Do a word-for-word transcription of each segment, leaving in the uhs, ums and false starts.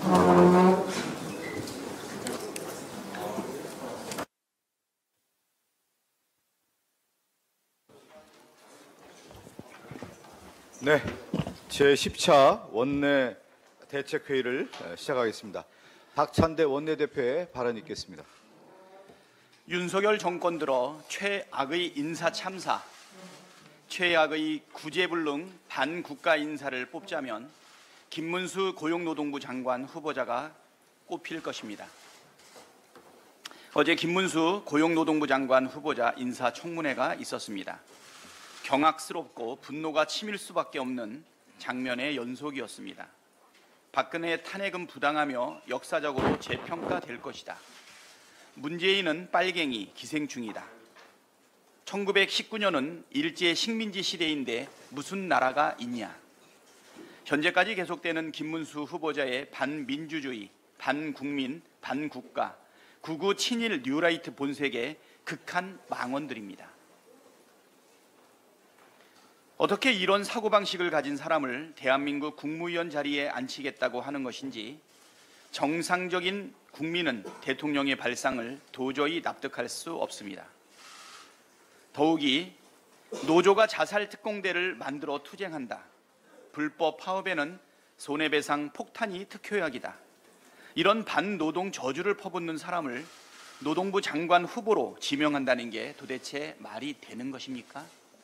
네, 제십 차 원내 대책회의를 시작하겠습니다. 박찬대 원내대표의 발언 있겠습니다. 윤석열 정권 들어 최악의 인사 참사, 최악의 구제불능 반국가 인사를 뽑자면 김문수 고용노동부 장관 후보자가 꼽힐 것입니다. 어제 김문수 고용노동부 장관 후보자 인사청문회가 있었습니다. 경악스럽고 분노가 치밀 수밖에 없는 장면의 연속이었습니다. 박근혜 탄핵은 부당하며 역사적으로 재평가될 것이다. 문재인은 빨갱이, 기생충이다. 천구백십구 년은 일제 식민지 시대인데 무슨 나라가 있냐. 현재까지 계속되는 김문수 후보자의 반민주주의, 반국민, 반국가, 극우 친일 뉴라이트 본색의 극한 망언들입니다. 어떻게 이런 사고방식을 가진 사람을 대한민국 국무위원 자리에 앉히겠다고 하는 것인지 정상적인 국민은 대통령의 발상을 도저히 납득할 수 없습니다. 더욱이 노조가 자살 특공대를 만들어 투쟁한다. 불법 파업에는 손해배상 폭탄이 특효약이다. 이런 반노동 저주를 퍼붓는 사람을 노동부 장관 후보로 지명한다는 게 도대체 말이 되는 것입니까?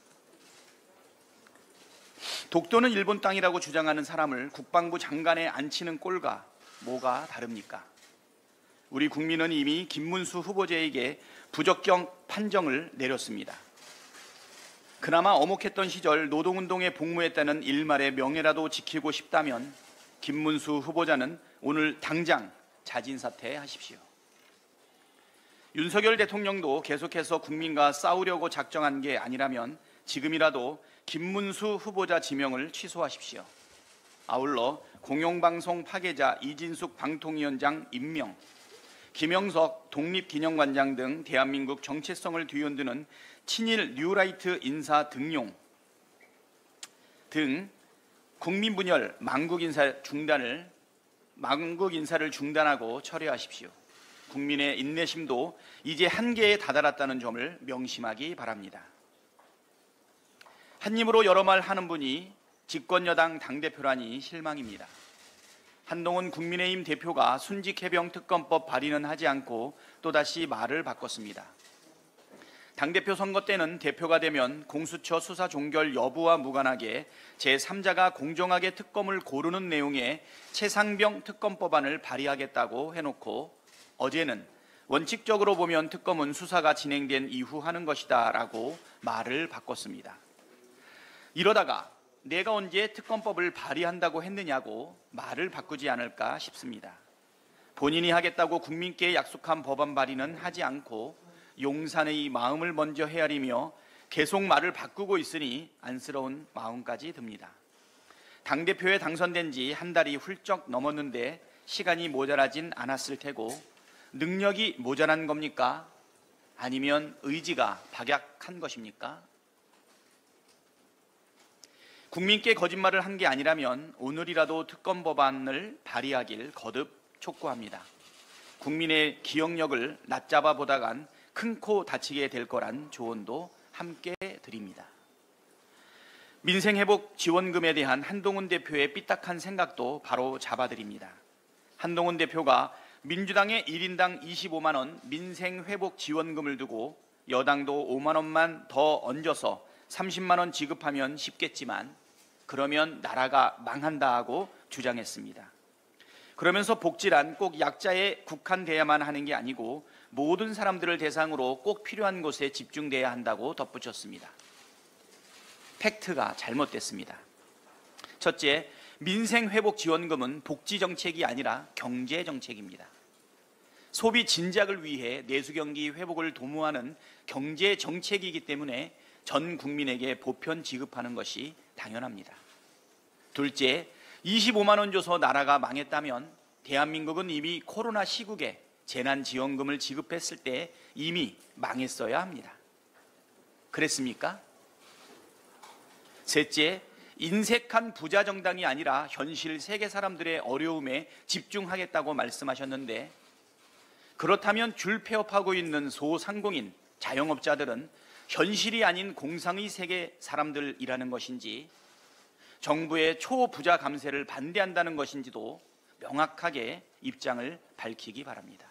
독도는 일본 땅이라고 주장하는 사람을 국방부 장관에 앉히는 꼴과 뭐가 다릅니까? 우리 국민은 이미 김문수 후보자에게 부적격 판정을 내렸습니다. 그나마 어목했던 시절 노동운동에 복무했다는 일말의 명예라도 지키고 싶다면 김문수 후보자는 오늘 당장 자진사퇴하십시오. 윤석열 대통령도 계속해서 국민과 싸우려고 작정한 게 아니라면 지금이라도 김문수 후보자 지명을 취소하십시오. 아울러 공영방송 파괴자 이진숙 방통위원장 임명, 김영석 독립기념관장 등 대한민국 정체성을 뒤흔드는 친일 뉴라이트 인사 등용 등 국민분열 망국 인사 중단을 망국 인사를 중단하고 철회하십시오. 국민의 인내심도 이제 한계에 다다랐다는 점을 명심하기 바랍니다. 한 입으로 여러 말 하는 분이 집권여당 당대표라니 실망입니다. 한동훈 국민의힘 대표가 순직해병 특검법 발의는 하지 않고 또다시 말을 바꿨습니다. 당대표 선거 때는 대표가 되면 공수처 수사 종결 여부와 무관하게 제삼자가 공정하게 특검을 고르는 내용의 최상병 특검법안을 발의하겠다고 해놓고 어제는 원칙적으로 보면 특검은 수사가 진행된 이후 하는 것이다 라고 말을 바꿨습니다. 이러다가 내가 언제 특검법을 발의한다고 했느냐고 말을 바꾸지 않을까 싶습니다. 본인이 하겠다고 국민께 약속한 법안 발의는 하지 않고 용산의 마음을 먼저 헤아리며 계속 말을 바꾸고 있으니 안쓰러운 마음까지 듭니다. 당대표에 당선된 지 한 달이 훌쩍 넘었는데 시간이 모자라진 않았을 테고 능력이 모자란 겁니까? 아니면 의지가 박약한 것입니까? 국민께 거짓말을 한 게 아니라면 오늘이라도 특검 법안을 발의하길 거듭 촉구합니다. 국민의 기억력을 낮잡아 보다간 큰 코 다치게 될 거란 조언도 함께 드립니다. 민생회복 지원금에 대한 한동훈 대표의 삐딱한 생각도 바로 잡아드립니다. 한동훈 대표가 민주당의 일 인당 이십오만 원 민생회복 지원금을 두고 여당도 오만 원만 더 얹어서 삼십만 원 지급하면 쉽겠지만 그러면 나라가 망한다 하고 주장했습니다. 그러면서 복지란 꼭 약자에 국한돼야만 하는 게 아니고 모든 사람들을 대상으로 꼭 필요한 곳에 집중돼야 한다고 덧붙였습니다. 팩트가 잘못됐습니다. 첫째, 민생회복지원금은 복지정책이 아니라 경제정책입니다. 소비 진작을 위해 내수경기 회복을 도모하는 경제정책이기 때문에 전 국민에게 보편 지급하는 것이 당연합니다. 둘째, 이십오만 원 줘서 나라가 망했다면 대한민국은 이미 코로나 시국에 재난지원금을 지급했을 때 이미 망했어야 합니다. 그랬습니까? 셋째, 인색한 부자 정당이 아니라 현실 세계 사람들의 어려움에 집중하겠다고 말씀하셨는데, 그렇다면 줄 폐업하고 있는 소상공인, 자영업자들은 현실이 아닌 공상의 세계 사람들이라는 것인지, 정부의 초부자 감세를 반대한다는 것인지도 명확하게 입장을 밝히기 바랍니다.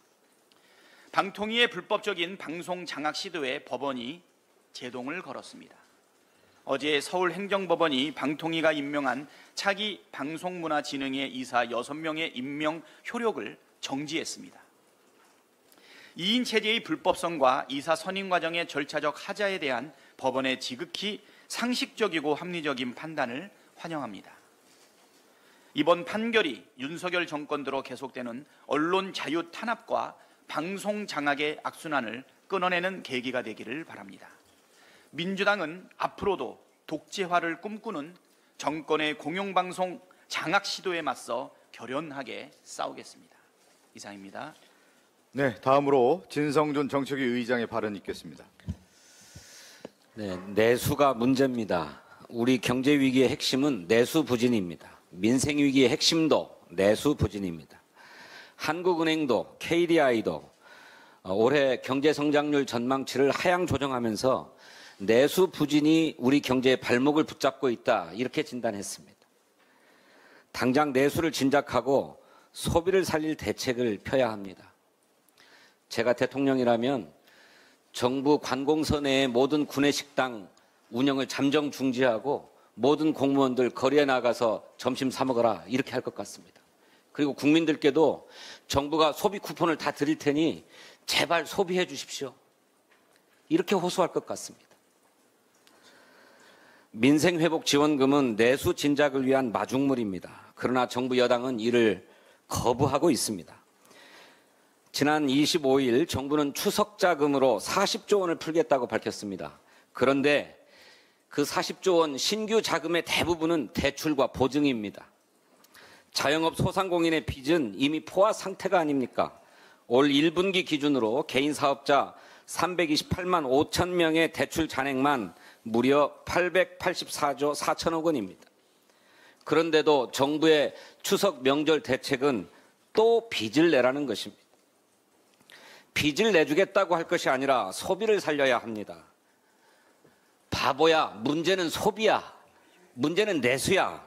방통위의 불법적인 방송 장악 시도에 법원이 제동을 걸었습니다. 어제 서울행정법원이 방통위가 임명한 차기 방송문화진흥회 이사 여섯 명의 임명 효력을 정지했습니다. 이인 체제의 불법성과 이사 선임 과정의 절차적 하자에 대한 법원의 지극히 상식적이고 합리적인 판단을 환영합니다. 이번 판결이 윤석열 정권 들어 계속되는 언론 자유 탄압과 방송 장악의 악순환을 끊어내는 계기가 되기를 바랍니다. 민주당은 앞으로도 독재화를 꿈꾸는 정권의 공영방송 장악 시도에 맞서 결연하게 싸우겠습니다. 이상입니다. 네, 다음으로 진성준 정책위 의장의 발언 있겠습니다. 네, 내수가 문제입니다. 우리 경제 위기의 핵심은 내수 부진입니다. 민생 위기의 핵심도 내수 부진입니다. 한국은행도 케이디아이도 올해 경제 성장률 전망치를 하향 조정하면서 내수 부진이 우리 경제의 발목을 붙잡고 있다, 이렇게 진단했습니다. 당장 내수를 진작하고 소비를 살릴 대책을 펴야 합니다. 제가 대통령이라면 정부 관공서 내의 모든 구내식당 운영을 잠정 중지하고 모든 공무원들 거리에 나가서 점심 사 먹어라, 이렇게 할 것 같습니다. 그리고 국민들께도 정부가 소비 쿠폰을 다 드릴 테니 제발 소비해 주십시오, 이렇게 호소할 것 같습니다. 민생회복지원금은 내수 진작을 위한 마중물입니다. 그러나 정부 여당은 이를 거부하고 있습니다. 지난 이십오일 정부는 추석자금으로 사십조 원을 풀겠다고 밝혔습니다. 그런데 그 사십조 원 신규 자금의 대부분은 대출과 보증입니다. 자영업 소상공인의 빚은 이미 포화 상태가 아닙니까? 올 일 분기 기준으로 개인 사업자 삼백이십팔만 오천 명의 대출 잔액만 무려 팔백팔십사조 사천억 원입니다. 그런데도 정부의 추석 명절 대책은 또 빚을 내라는 것입니다. 빚을 내주겠다고 할 것이 아니라 소비를 살려야 합니다. 바보야, 문제는 소비야. 문제는 내수야.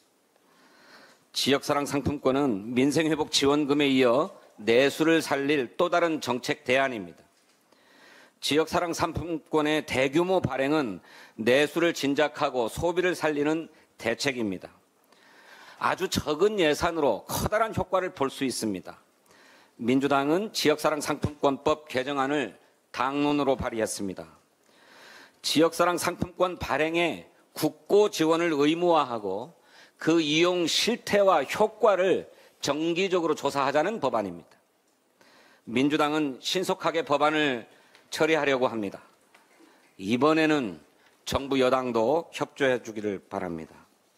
지역사랑 상품권은 민생회복지원금에 이어 내수를 살릴 또 다른 정책 대안입니다. 지역사랑 상품권의 대규모 발행은 내수를 진작하고 소비를 살리는 대책입니다. 아주 적은 예산으로 커다란 효과를 볼 수 있습니다. 민주당은 지역사랑 상품권법 개정안을 당론으로 발의했습니다. 지역사랑 상품권 발행에 국고 지원을 의무화하고 그 이용 실태와 효과를 정기적으로 조사하자는 법안입니다. 민주당은 신속하게 법안을 처리하려고 합니다. 이번에는 정부 여당도 협조해 주기를 바랍니다.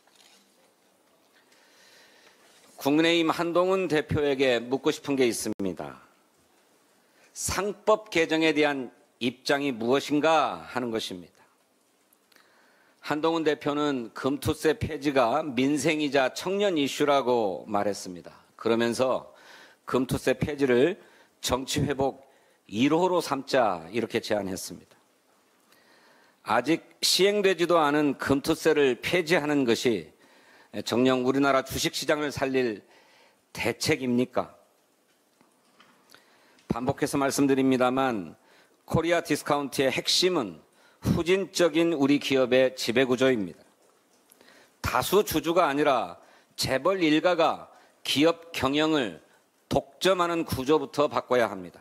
국민의힘 한동훈 대표에게 묻고 싶은 게 있습니다. 상법 개정에 대한 입장이 무엇인가 하는 것입니다. 한동훈 대표는 금투세 폐지가 민생이자 청년 이슈라고 말했습니다. 그러면서 금투세 폐지를 정치회복 일 호로 삼자, 이렇게 제안했습니다. 아직 시행되지도 않은 금투세를 폐지하는 것이 정녕 우리나라 주식시장을 살릴 대책입니까? 반복해서 말씀드립니다만 코리아 디스카운트의 핵심은 후진적인 우리 기업의 지배구조입니다. 다수 주주가 아니라 재벌 일가가 기업 경영을 독점하는 구조부터 바꿔야 합니다.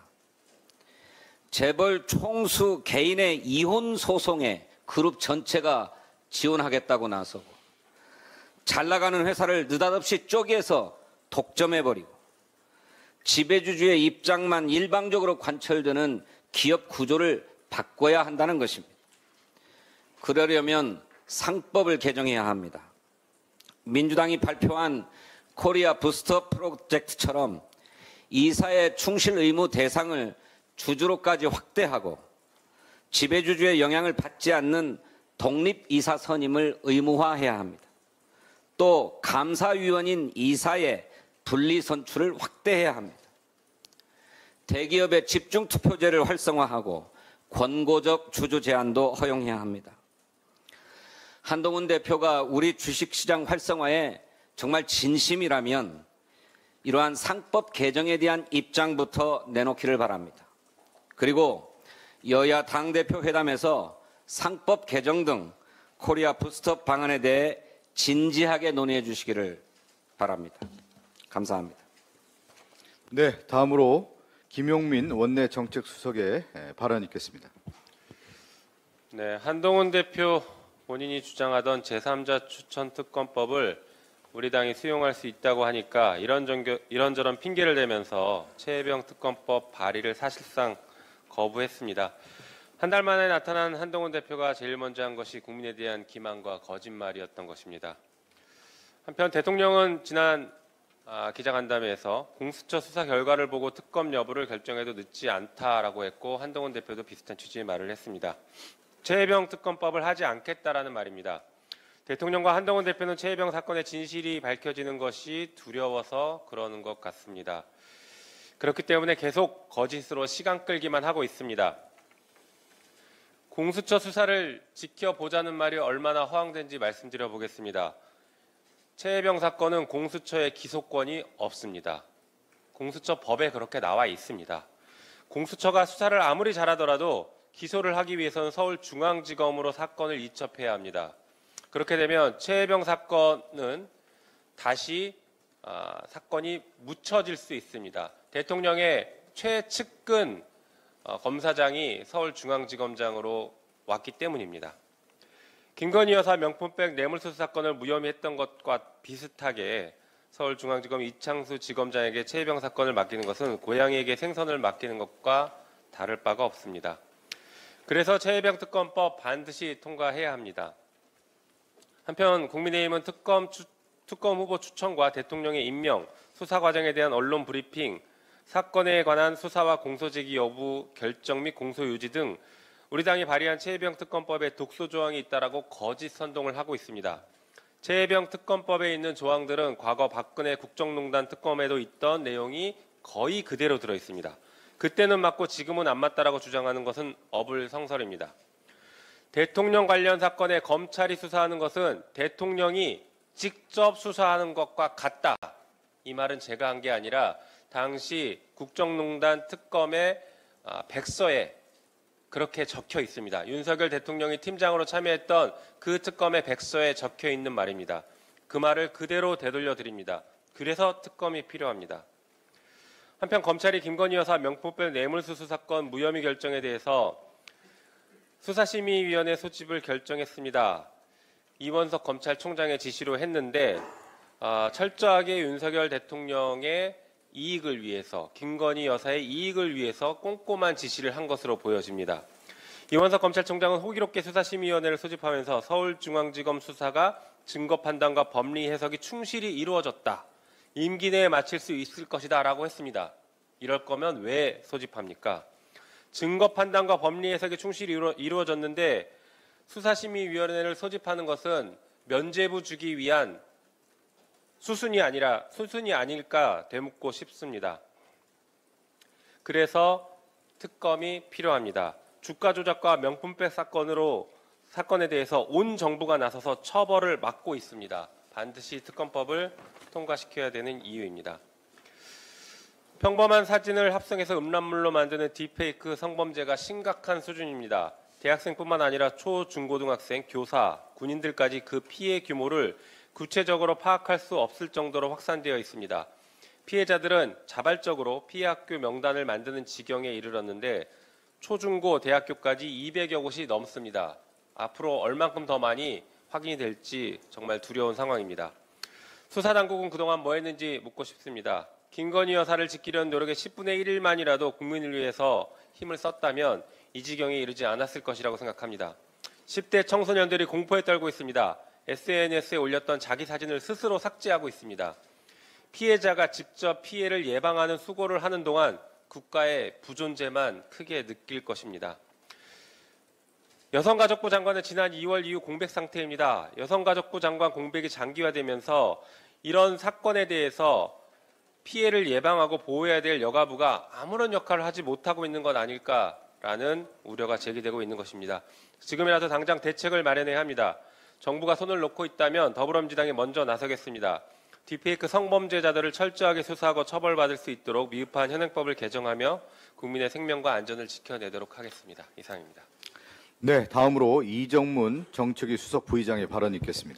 재벌 총수 개인의 이혼 소송에 그룹 전체가 지원하겠다고 나서고 잘 나가는 회사를 느닷없이 쪼개서 독점해버리고 지배주주의 입장만 일방적으로 관철되는 기업 구조를 바꿔야 한다는 것입니다. 그러려면 상법을 개정해야 합니다. 민주당이 발표한 코리아 부스터 프로젝트처럼 이사의 충실 의무 대상을 주주로까지 확대하고 지배주주의 영향을 받지 않는 독립이사 선임을 의무화해야 합니다. 또 감사위원인 이사의 분리 선출을 확대해야 합니다. 대기업의 집중투표제를 활성화하고 권고적 주주 제한도 허용해야 합니다. 한동훈 대표가 우리 주식시장 활성화에 정말 진심이라면 이러한 상법 개정에 대한 입장부터 내놓기를 바랍니다. 그리고 여야 당대표 회담에서 상법 개정 등 코리아 부스트업 방안에 대해 진지하게 논의해 주시기를 바랍니다. 감사합니다. 네, 다음으로 김용민 원내 정책수석의 발언 있겠습니다. 네, 한동훈 대표 본인이 주장하던 제삼자 추천 특검법을 우리 당이 수용할 수 있다고 하니까 이런저런, 이런저런 핑계를 대면서 최혜병 특검법 발의를 사실상 거부했습니다. 한 달 만에 나타난 한동훈 대표가 제일 먼저 한 것이 국민에 대한 기만과 거짓말이었던 것입니다. 한편 대통령은 지난 아, 기자간담회에서 공수처 수사 결과를 보고 특검 여부를 결정해도 늦지 않다라고 했고 한동훈 대표도 비슷한 취지의 말을 했습니다. 최혜병 특검법을 하지 않겠다라는 말입니다. 대통령과 한동훈 대표는 최혜병 사건의 진실이 밝혀지는 것이 두려워서 그러는 것 같습니다. 그렇기 때문에 계속 거짓으로 시간 끌기만 하고 있습니다. 공수처 수사를 지켜보자는 말이 얼마나 허황된지 말씀드려 보겠습니다. 최혜병 사건은 공수처의 기소권이 없습니다. 공수처 법에 그렇게 나와 있습니다. 공수처가 수사를 아무리 잘하더라도 기소를 하기 위해서는 서울중앙지검으로 사건을 이첩해야 합니다. 그렇게 되면 최혜병 사건은 다시 아, 사건이 묻혀질 수 있습니다. 대통령의 최측근 어, 검사장이 서울중앙지검장으로 왔기 때문입니다. 김건희 여사 명품백 뇌물수수 사건을 무혐의 했던 것과 비슷하게 서울중앙지검 이창수 지검장에게 최혜병 사건을 맡기는 것은 고양이에게 생선을 맡기는 것과 다를 바가 없습니다. 그래서 최혜병 특검법 반드시 통과해야 합니다. 한편 국민의힘은 특검, 추, 특검 후보 추천과 대통령의 임명, 수사 과정에 대한 언론 브리핑, 사건에 관한 수사와 공소제기 여부 결정 및 공소유지 등 우리 당이 발의한 최혜병 특검법에 독소 조항이 있다라고 거짓 선동을 하고 있습니다. 최혜병 특검법에 있는 조항들은 과거 박근혜 국정농단 특검에도 있던 내용이 거의 그대로 들어 있습니다. 그때는 맞고 지금은 안 맞다라고 주장하는 것은 어불성설입니다. 대통령 관련 사건에 검찰이 수사하는 것은 대통령이 직접 수사하는 것과 같다. 이 말은 제가 한 게 아니라 당시 국정농단 특검의 백서에 그렇게 적혀 있습니다. 윤석열 대통령이 팀장으로 참여했던 그 특검의 백서에 적혀 있는 말입니다. 그 말을 그대로 되돌려 드립니다. 그래서 특검이 필요합니다. 한편 검찰이 김건희 여사 명품백 뇌물수수 사건 무혐의 결정에 대해서 수사심의위원회 소집을 결정했습니다. 이원석 검찰총장의 지시로 했는데 어, 철저하게 윤석열 대통령의 이익을 위해서, 김건희 여사의 이익을 위해서 꼼꼼한 지시를 한 것으로 보여집니다. 이원석 검찰총장은 호기롭게 수사심의위원회를 소집하면서 서울중앙지검 수사가 증거 판단과 법리 해석이 충실히 이루어졌다. 임기 내에 마칠 수 있을 것이다 라고 했습니다. 이럴 거면 왜 소집합니까? 증거 판단과 법리 해석이 충실히 이루어, 이루어졌는데 수사심의위원회를 소집하는 것은 면죄부 주기 위한 수순이 아니라 수순이 아닐까 되묻고 싶습니다. 그래서 특검이 필요합니다. 주가 조작과 명품백 사건으로 사건에 대해서 온 정부가 나서서 처벌을 막고 있습니다. 반드시 특검법을 통과시켜야 되는 이유입니다. 평범한 사진을 합성해서 음란물로 만드는 딥페이크 성범죄가 심각한 수준입니다. 대학생뿐만 아니라 초, 중고등학생, 교사, 군인들까지 그 피해 규모를 구체적으로 파악할 수 없을 정도로 확산되어 있습니다. 피해자들은 자발적으로 피해 학교 명단을 만드는 지경에 이르렀는데 초중고 대학교까지 이백여 곳이 넘습니다. 앞으로 얼만큼 더 많이 확인이 될지 정말 두려운 상황입니다. 수사당국은 그동안 뭐 했는지 묻고 싶습니다. 김건희 여사를 지키려는 노력의 십분의 일만이라도 국민을 위해서 힘을 썼다면 이 지경에 이르지 않았을 것이라고 생각합니다. 십 대 청소년들이 공포에 떨고 있습니다. 에스엔에스에 올렸던 자기 사진을 스스로 삭제하고 있습니다. 피해자가 직접 피해를 예방하는 수고를 하는 동안 국가의 부존재만 크게 느낄 것입니다. 여성가족부 장관은 지난 이월 이후 공백 상태입니다. 여성가족부 장관 공백이 장기화되면서 이런 사건에 대해서 피해를 예방하고 보호해야 될 여가부가 아무런 역할을 하지 못하고 있는 것 아닐까라는 우려가 제기되고 있는 것입니다. 지금이라도 당장 대책을 마련해야 합니다. 정부가 손을 놓고 있다면 더불어민주당이 먼저 나서겠습니다. 딥페이크 성범죄자들을 철저하게 수사하고 처벌받을 수 있도록 미흡한 현행법을 개정하며 국민의 생명과 안전을 지켜내도록 하겠습니다. 이상입니다. 네, 다음으로 이정문 정책위 수석 부의장의 발언 있겠습니다.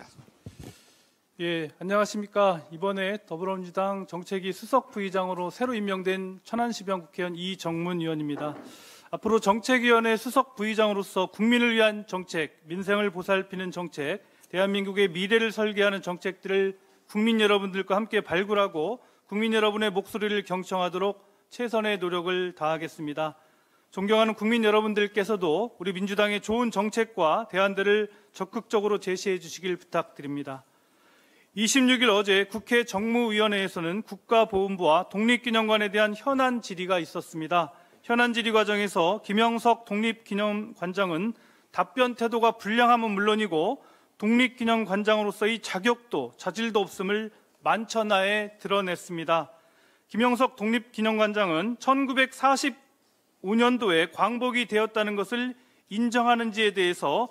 예, 안녕하십니까. 이번에 더불어민주당 정책위 수석 부의장으로 새로 임명된 천안시병 국회의원 이정문 의원입니다. 앞으로 정책위원회 수석 부의장으로서 국민을 위한 정책, 민생을 보살피는 정책, 대한민국의 미래를 설계하는 정책들을 국민 여러분들과 함께 발굴하고 국민 여러분의 목소리를 경청하도록 최선의 노력을 다하겠습니다. 존경하는 국민 여러분들께서도 우리 민주당의 좋은 정책과 대안들을 적극적으로 제시해 주시길 부탁드립니다. 이십육 일 어제 국회 정무위원회에서는 국가보훈부와 독립기념관에 대한 현안 질의가 있었습니다. 현안 질의 과정에서 김영석 독립기념관장은 답변 태도가 불량함은 물론이고 독립기념관장으로서의 자격도 자질도 없음을 만천하에 드러냈습니다. 김영석 독립기념관장은 천구백사십오 년도에 광복이 되었다는 것을 인정하는지에 대해서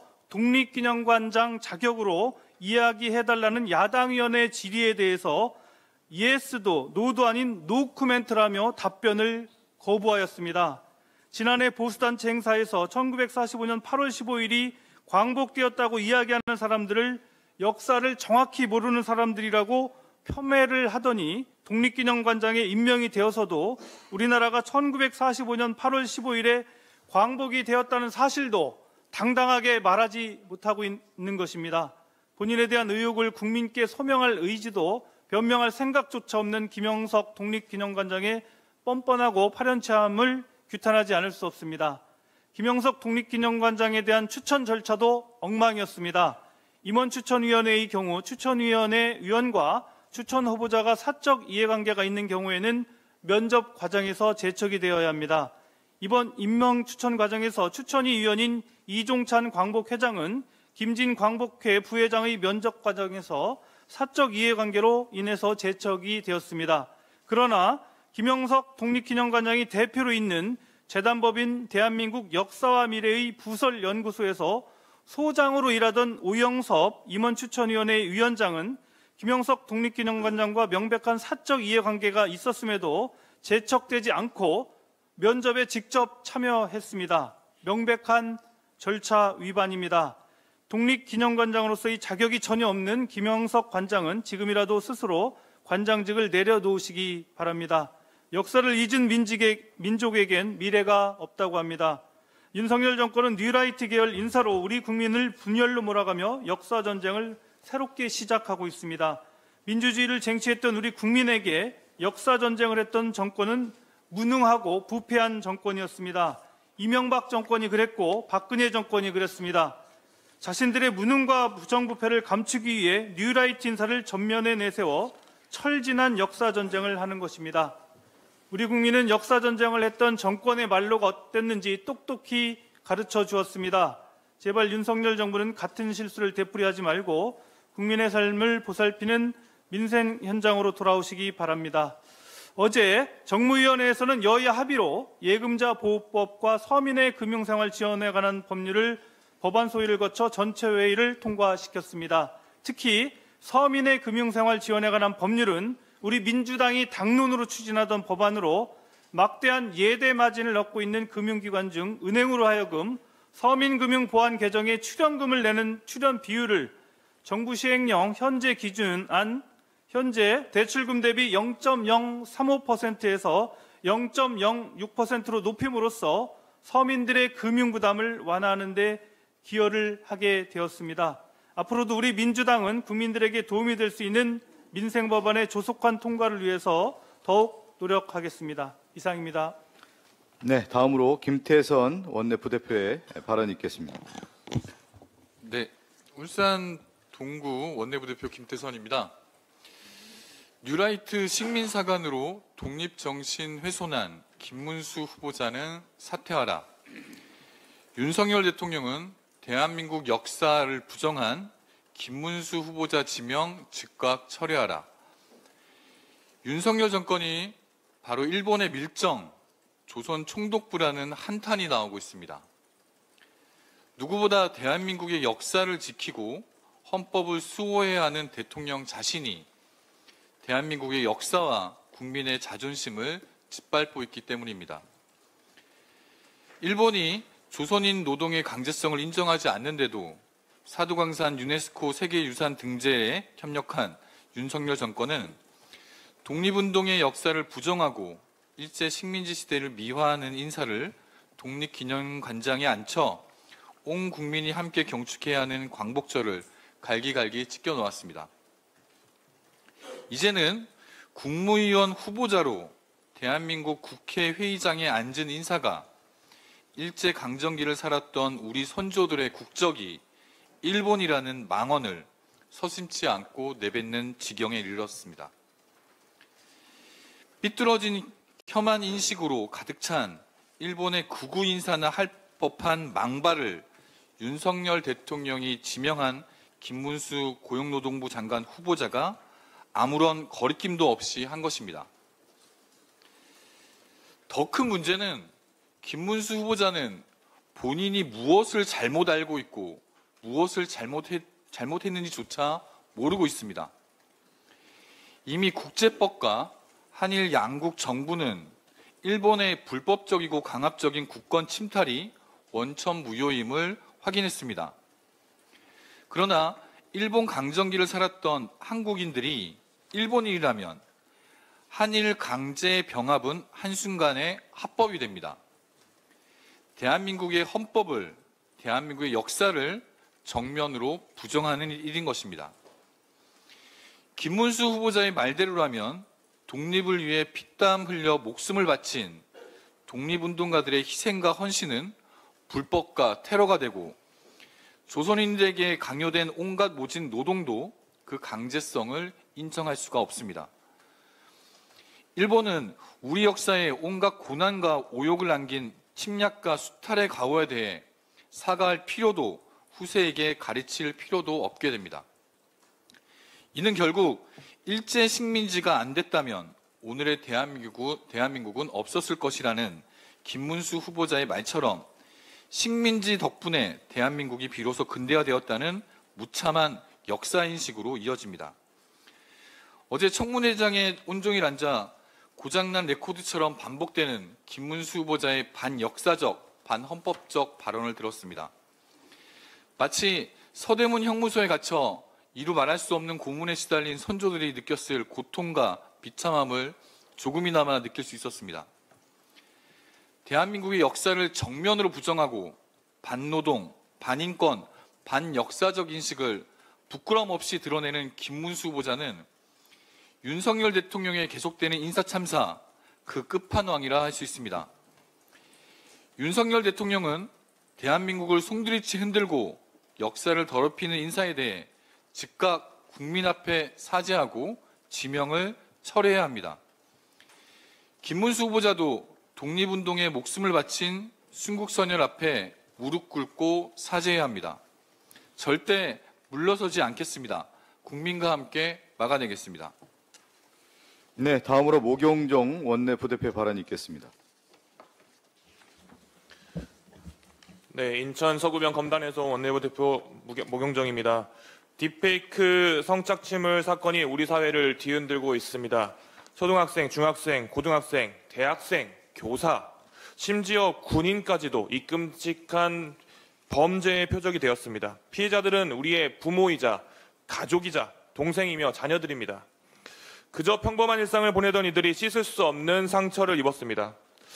독립기념관장 자격으로 이야기해달라는 야당위원회 질의에 대해서 예스도 노도 아닌 노코멘트라며 답변을 거부하였습니다. 지난해 보수단체 행사에서 천구백사십오 년 팔월 십오일이 광복되었다고 이야기하는 사람들을 역사를 정확히 모르는 사람들이라고 폄훼를 하더니 독립기념관장에 임명이 되어서도 우리나라가 천구백사십오 년 팔월 십오일에 광복이 되었다는 사실도 당당하게 말하지 못하고 있는 것입니다. 본인에 대한 의혹을 국민께 소명할 의지도 변명할 생각조차 없는 김영석 독립기념관장의 뻔뻔하고 파렴치함을 규탄하지 않을 수 없습니다. 김영석 독립기념관장에 대한 추천 절차도 엉망이었습니다. 임원추천위원회의 경우 추천위원회 위원과 추천 후보자가 사적 이해관계가 있는 경우에는 면접 과정에서 제척이 되어야 합니다. 이번 임명 추천 과정에서 추천위 위원인 이종찬 광복회장은 김진 광복회 부회장의 면접 과정에서 사적 이해관계로 인해서 제척이 되었습니다. 그러나 김영석 독립기념관장이 대표로 있는 재단법인 대한민국 역사와 미래의 부설연구소에서 소장으로 일하던 오영섭 임원추천위원회 위원장은 김영석 독립기념관장과 명백한 사적 이해관계가 있었음에도 제척되지 않고 면접에 직접 참여했습니다. 명백한 절차 위반입니다. 독립기념관장으로서의 자격이 전혀 없는 김영석 관장은 지금이라도 스스로 관장직을 내려놓으시기 바랍니다. 역사를 잊은 민직에, 민족에겐 미래가 없다고 합니다. 윤석열 정권은 뉴라이트 계열 인사로 우리 국민을 분열로 몰아가며 역사전쟁을 새롭게 시작하고 있습니다. 민주주의를 쟁취했던 우리 국민에게 역사전쟁을 했던 정권은 무능하고 부패한 정권이었습니다. 이명박 정권이 그랬고 박근혜 정권이 그랬습니다. 자신들의 무능과 부정부패를 감추기 위해 뉴라이트 인사를 전면에 내세워 철진한 역사전쟁을 하는 것입니다. 우리 국민은 역사전쟁을 했던 정권의 말로가 어땠는지 똑똑히 가르쳐 주었습니다. 제발 윤석열 정부는 같은 실수를 되풀이하지 말고 국민의 삶을 보살피는 민생 현장으로 돌아오시기 바랍니다. 어제 정무위원회에서는 여야 합의로 예금자 보호법과 서민의 금융생활 지원에 관한 법률을 법안 소위를 거쳐 전체 회의를 통과시켰습니다. 특히 서민의 금융생활 지원에 관한 법률은 우리 민주당이 당론으로 추진하던 법안으로 막대한 예대 마진을 얻고 있는 금융기관 중 은행으로 하여금 서민금융보안 계정에 출연금을 내는 출연 비율을 정부 시행령 현재 기준안 현재 대출금 대비 영 점 영삼오 퍼센트에서 영 점 영육 퍼센트로 높임으로써 서민들의 금융부담을 완화하는 데 기여를 하게 되었습니다. 앞으로도 우리 민주당은 국민들에게 도움이 될 수 있는 민생법안의 조속한 통과를 위해서 더욱 노력하겠습니다. 이상입니다. 네, 다음으로 김태선 원내부대표의 발언 있겠습니다. 네, 울산 동구 원내부대표 김태선입니다. 뉴라이트 식민사관으로 독립정신 훼손한 김문수 후보자는 사퇴하라. 윤석열 대통령은 대한민국 역사를 부정한 김문수 후보자 지명 즉각 철회하라. 윤석열 정권이 바로 일본의 밀정, 조선 총독부라는 한탄이 나오고 있습니다. 누구보다 대한민국의 역사를 지키고 헌법을 수호해야 하는 대통령 자신이 대한민국의 역사와 국민의 자존심을 짓밟고 있기 때문입니다. 일본이 조선인 노동의 강제성을 인정하지 않는데도 사두광산 유네스코 세계유산 등재에 협력한 윤석열 정권은 독립운동의 역사를 부정하고 일제 식민지 시대를 미화하는 인사를 독립기념관장에 앉혀 온 국민이 함께 경축해야 하는 광복절을 갈기갈기 찢겨놓았습니다. 이제는 국무위원 후보자로 대한민국 국회 회의장에 앉은 인사가 일제 강점기를 살았던 우리 선조들의 국적이 일본이라는 망언을 서슴지 않고 내뱉는 지경에 이르렀습니다. 삐뚤어진 혐한 인식으로 가득 찬 일본의 극우 인사나 할 법한 망발을 윤석열 대통령이 지명한 김문수 고용노동부 장관 후보자가 아무런 거리낌도 없이 한 것입니다. 더 큰 문제는 김문수 후보자는 본인이 무엇을 잘못 알고 있고 무엇을 잘못했, 잘못했는지조차 모르고 있습니다. 이미 국제법과 한일 양국 정부는 일본의 불법적이고 강압적인 국권 침탈이 원천 무효임을 확인했습니다. 그러나 일본 강점기를 살았던 한국인들이 일본인이라면 한일 강제 병합은 한순간에 합법이 됩니다. 대한민국의 헌법을, 대한민국의 역사를 정면으로 부정하는 일인 것입니다. 김문수 후보자의 말대로라면 독립을 위해 피땀 흘려 목숨을 바친 독립운동가들의 희생과 헌신은 불법과 테러가 되고 조선인들에게 강요된 온갖 모진 노동도 그 강제성을 인정할 수가 없습니다. 일본은 우리 역사에 온갖 고난과 오욕을 남긴 침략과 수탈의 가오에 대해 사과할 필요도 후세에게 가르칠 필요도 없게 됩니다. 이는 결국 일제 식민지가 안 됐다면 오늘의 대한민국, 대한민국은 없었을 것이라는 김문수 후보자의 말처럼 식민지 덕분에 대한민국이 비로소 근대화되었다는 무참한 역사인식으로 이어집니다. 어제 청문회장에 온종일 앉아 고장난 레코드처럼 반복되는 김문수 후보자의 반역사적, 반헌법적 발언을 들었습니다. 마치 서대문 형무소에 갇혀 이루 말할 수 없는 고문에 시달린 선조들이 느꼈을 고통과 비참함을 조금이나마 느낄 수 있었습니다. 대한민국의 역사를 정면으로 부정하고 반노동, 반인권, 반역사적 인식을 부끄럼 없이 드러내는 김문수 후보자는 윤석열 대통령의 계속되는 인사참사 그 끝판왕이라 할 수 있습니다. 윤석열 대통령은 대한민국을 송두리째 흔들고 역사를 더럽히는 인사에 대해 즉각 국민 앞에 사죄하고 지명을 철회해야 합니다. 김문수 후보자도 독립운동에 목숨을 바친 순국선열 앞에 무릎 꿇고 사죄해야 합니다. 절대 물러서지 않겠습니다. 국민과 함께 막아내겠습니다. 네, 다음으로 모경정 원내 부대표 발언이 있겠습니다. 네, 인천 서구병 검단에서 원내부 대표 모경정입니다. 딥페이크 성착취물 사건이 우리 사회를 뒤흔들고 있습니다. 초등학생, 중학생, 고등학생, 대학생, 교사, 심지어 군인까지도 이 끔찍한 범죄의 표적이 되었습니다. 피해자들은 우리의 부모이자 가족이자 동생이며 자녀들입니다. 그저 평범한 일상을 보내던 이들이 씻을 수 없는 상처를 입었습니다.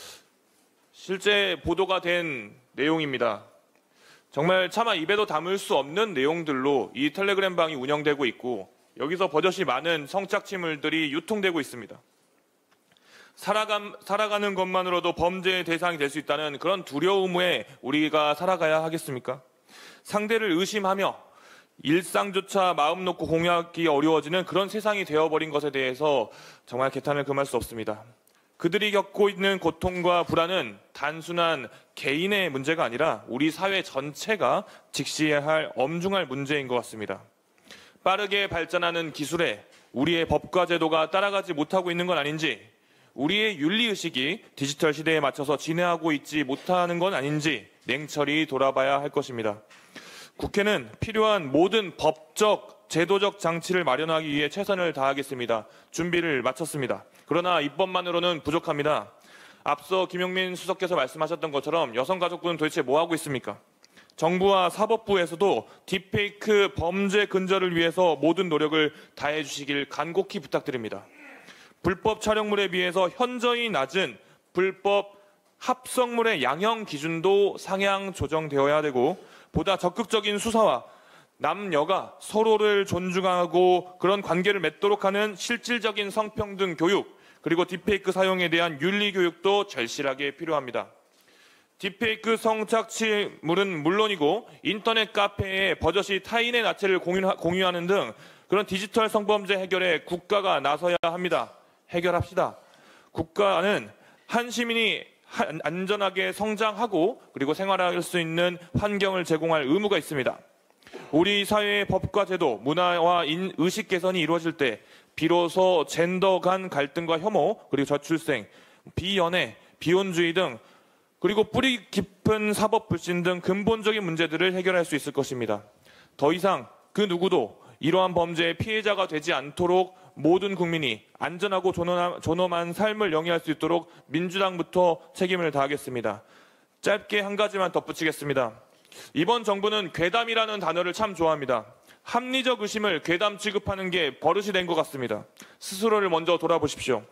실제 보도가 된 내용입니다. 정말 차마 입에도 담을 수 없는 내용들로 이 텔레그램 방이 운영되고 있고 여기서 버젓이 많은 성착취물들이 유통되고 있습니다. 살아가, 살아가는 것만으로도 범죄의 대상이 될 수 있다는 그런 두려움에 우리가 살아가야 하겠습니까? 상대를 의심하며 일상조차 마음 놓고 공유하기 어려워지는 그런 세상이 되어버린 것에 대해서 정말 개탄을 금할 수 없습니다. 그들이 겪고 있는 고통과 불안은 단순한 개인의 문제가 아니라 우리 사회 전체가 직시해야 할 엄중할 문제인 것 같습니다. 빠르게 발전하는 기술에 우리의 법과 제도가 따라가지 못하고 있는 건 아닌지, 우리의 윤리의식이 디지털 시대에 맞춰서 진화하고 있지 못하는 건 아닌지 냉철히 돌아봐야 할 것입니다. 국회는 필요한 모든 법적, 제도적 장치를 마련하기 위해 최선을 다하겠습니다. 준비를 마쳤습니다. 그러나 입법만으로는 부족합니다. 앞서 김용민 수석께서 말씀하셨던 것처럼 여성가족부는 도대체 뭐 하고 있습니까? 정부와 사법부에서도 딥페이크 범죄 근절을 위해서 모든 노력을 다해 주시길 간곡히 부탁드립니다. 불법 촬영물에 비해서 현저히 낮은 불법 합성물의 양형 기준도 상향 조정되어야 되고, 보다 적극적인 수사와 남녀가 서로를 존중하고 그런 관계를 맺도록 하는 실질적인 성평등 교육, 그리고 딥페이크 사용에 대한 윤리 교육도 절실하게 필요합니다. 딥페이크 성착취물은 물론이고 인터넷 카페에 버젓이 타인의 나체를 공유하는 등 그런 디지털 성범죄 해결에 국가가 나서야 합니다. 해결합시다. 국가는 한 시민이 안전하게 성장하고 그리고 생활할 수 있는 환경을 제공할 의무가 있습니다. 우리 사회의 법과 제도, 문화와 인, 의식 개선이 이루어질 때 비로소 젠더 간 갈등과 혐오, 그리고 저출생, 비연애, 비혼주의 등 그리고 뿌리 깊은 사법 불신 등 근본적인 문제들을 해결할 수 있을 것입니다. 더 이상 그 누구도 이러한 범죄의 피해자가 되지 않도록 모든 국민이 안전하고 존엄한 삶을 영위할 수 있도록 민주당부터 책임을 다하겠습니다. 짧게 한 가지만 덧붙이겠습니다. 이번 정부는 괴담이라는 단어를 참 좋아합니다. 합리적 의심을 괴담 취급하는 게 버릇이 된 것 같습니다. 스스로를 먼저 돌아보십시오.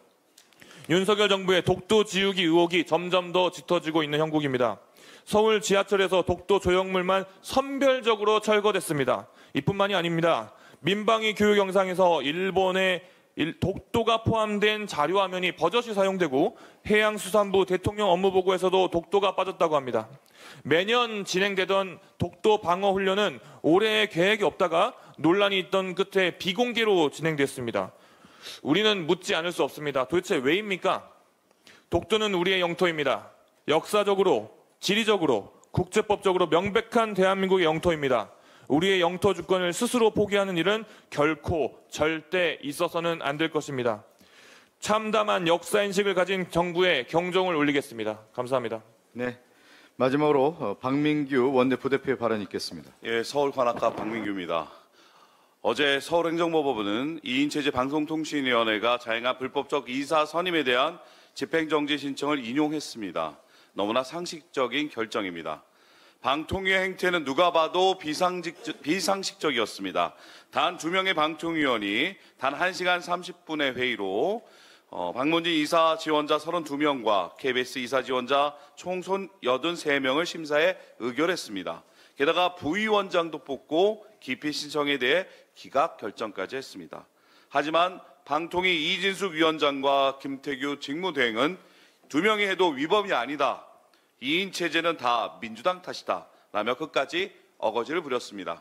윤석열 정부의 독도 지우기 의혹이 점점 더 짙어지고 있는 형국입니다. 서울 지하철에서 독도 조형물만 선별적으로 철거됐습니다. 이뿐만이 아닙니다. 민방위 교육 영상에서 일본의 독도가 포함된 자료화면이 버젓이 사용되고 해양수산부 대통령 업무보고에서도 독도가 빠졌다고 합니다. 매년 진행되던 독도 방어 훈련은 올해 계획이 없다가 논란이 있던 끝에 비공개로 진행됐습니다. 우리는 묻지 않을 수 없습니다. 도대체 왜입니까? 독도는 우리의 영토입니다. 역사적으로, 지리적으로, 국제법적으로 명백한 대한민국의 영토입니다. 우리의 영토 주권을 스스로 포기하는 일은 결코 절대 있어서는 안 될 것입니다. 참담한 역사인식을 가진 정부에 경종을 울리겠습니다. 감사합니다. 네. 마지막으로 어, 박민규 원내부대표의 발언이 있겠습니다. 예, 서울관악가 박민규입니다. 어제 서울행정법원은 이인체제 방송통신위원회가 자행한 불법적 이사 선임에 대한 집행정지 신청을 인용했습니다. 너무나 상식적인 결정입니다. 방통위의 행태는 누가 봐도 비상식, 비상식적이었습니다. 단 두 명의 방통위원이 단 한 시간 삼십 분의 회의로 어, 방문진 이사 지원자 서른두 명과 케이비에스 이사 지원자 총 팔십삼 명을 심사에 의결했습니다. 게다가 부위원장도 뽑고 기피 신청에 대해 기각 결정까지 했습니다. 하지만 방통위 이진숙 위원장과 김태규 직무대행은 두 명이 해도 위법이 아니다. 이인 체제는 다 민주당 탓이다. 라며 끝까지 어거지를 부렸습니다.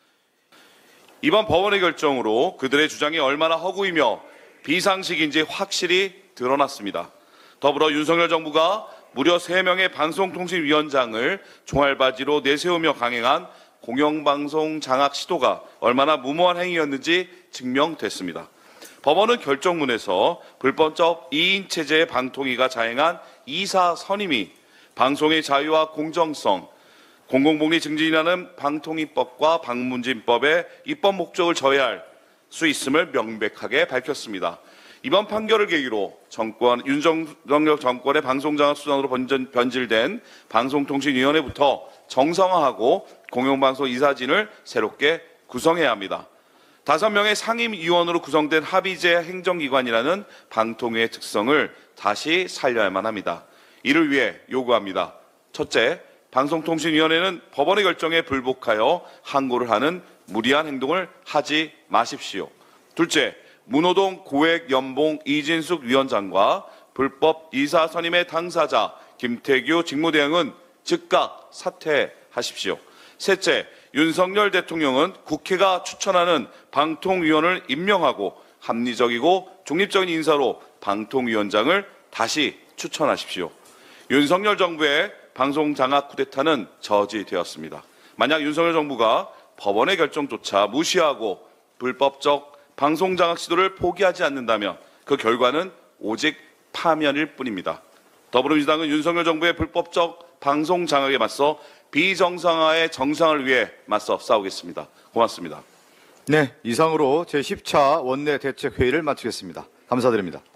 이번 법원의 결정으로 그들의 주장이 얼마나 허구이며 비상식인지 확실히 드러났습니다. 더불어 윤석열 정부가 무려 세 명의 방송통신위원장을 종알바지로 내세우며 강행한 공영방송 장악 시도가 얼마나 무모한 행위였는지 증명됐습니다. 법원은 결정문에서 불법적 이인 체제의 방통위가 자행한 이사 선임이 방송의 자유와 공정성, 공공복리 증진이라는 방통위법과 방문진법의 입법 목적을 저해할 수 있음을 명백하게 밝혔습니다. 이번 판결을 계기로 정권, 윤석열 정권의 방송장악 수단으로 변질된 방송통신위원회부터 정상화하고 공영방송 이사진을 새롭게 구성해야 합니다. 다섯 명의 상임위원으로 구성된 합의제 행정기관이라는 방통위의 특성을 다시 살려야만 합니다. 이를 위해 요구합니다. 첫째, 방송통신위원회는 법원의 결정에 불복하여 항고를 하는 무리한 행동을 하지 마십시오. 둘째, 문호동 고액연봉 이진숙 위원장과 불법 이사 선임의 당사자 김태규 직무대행은 즉각 사퇴하십시오. 셋째, 윤석열 대통령은 국회가 추천하는 방통위원을 임명하고 합리적이고 중립적인 인사로 방통위원장을 다시 추천하십시오. 윤석열 정부의 방송 장악 쿠데타는 저지되었습니다. 만약 윤석열 정부가 법원의 결정조차 무시하고 불법적 방송 장악 시도를 포기하지 않는다면 그 결과는 오직 파면일 뿐입니다. 더불어민주당은 윤석열 정부의 불법적 방송 장악에 맞서 비정상화의 정상을 위해 맞서 싸우겠습니다. 고맙습니다. 네, 이상으로 제십 차 원내 대책회의를 마치겠습니다. 감사드립니다.